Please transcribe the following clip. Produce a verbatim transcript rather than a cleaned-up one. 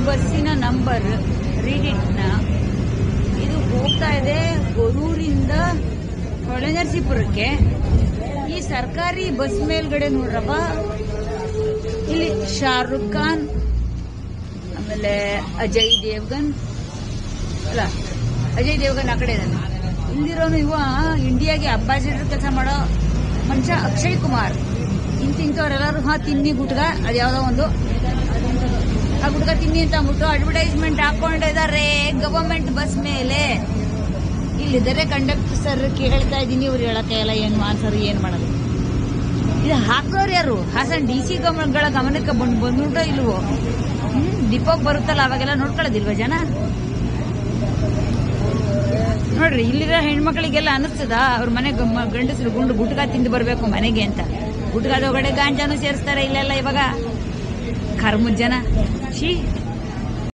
ಬಸ್ಸಿನ ನಂಬರ್ ರೀಡಿಟ್ನ ಇದು ಹೋಗ್ತಾ ಇದೆ ಗೊರೂರಿಂದ ಹೊಳೆನರಸೀಪುರಕ್ಕೆ. ಈ ಸರ್ಕಾರಿ ಬಸ್ ಮೇಲ್ಗಡೆ ನೋಡ್ರಪ್ಪ, ಇಲ್ಲಿ ಶಾರುಖ್ ಖಾನ್, ಆಮೇಲೆ ಅಜಯ್ ದೇವ್ಗನ್, ಅಲ್ಲ ಅಜಯ್ ದೇವ್ಗನ್ ಆ ಕಡೆ ಇದ್ದಾನೆ. ಇಲ್ಲಿರೋನು ಇವ ಇಂಡಿಯಾಗೆ ಅಂಬಾಸಿಡರ್ ಕೆಲಸ ಮಾಡೋ ಮನುಷ್ಯ ಅಕ್ಷಯ್ ಕುಮಾರ್. ಇಂತಿಂತವ್ರೆಲ್ಲರೂ ಹಾ ತಿನ್ನಿ ಗುಟ್ಗ ಅದ್ಯಾವುದೋ ಒಂದು ಆ ಗುಟ್ಗ ತಿನ್ನಿ ಅಂತ ಅಂದ್ಬಿಟ್ಟು ಅಡ್ವರ್ಟೈಸ್ಮೆಂಟ್ ಹಾಕೊಂಡಿದ್ದಾರೆ ಗವರ್ಮೆಂಟ್ ಬಸ್ ಮೇಲೆ. ಇಲ್ಲಿದ್ದಾರೆ ಕಂಡಕ್ಟರ್ ಸರ್ ಕೇಳ್ತಾ ಇದ್ದೀನಿ, ಇವ್ರು ಹೇಳಕ್ಕೆ ಎಲ್ಲ ಏನು ಆನ್ಸರ್ ಏನು ಮಾಡೋದು. ಇದು ಹಾಕೋರು ಯಾರು? ಹಾಸನ್ ಡಿ ಸಿ ಗಳ ಗಮನಕ್ಕೆ ಬಂದು ಬಂದ್ಬಿಟ್ಟು ಇಲ್ವೋ? ಹ್ಮ್ ಡಿಪೋಗ್ ಬರುತ್ತಲ್ಲ ಅವಾಗೆಲ್ಲ ನೋಡ್ಕೊಳ್ಳೋದಿಲ್ವ ಜನ? ನೋಡ್ರಿ ಇಲ್ಲಿರೋ ಹೆಣ್ಮಕ್ಳಿಗೆಲ್ಲ ಅನಿಸ್ತದ ಅವ್ರ ಮನೆ ಗಂಡಸರು ಗುಂಡು ಗುಟ್ಕಾ ತಿಂದು ಬರಬೇಕು ಮನೆಗೆ ಅಂತ. ಗುಟ್ಕಾದ ಒಳಗಡೆ ಗಾಂಜಾನು ಸೇರಿಸ್ತಾರೆ ಇಲ್ಲೆಲ್ಲ ಇವಾಗ. ಕರ್ಮದ ಜನ. ಶೀ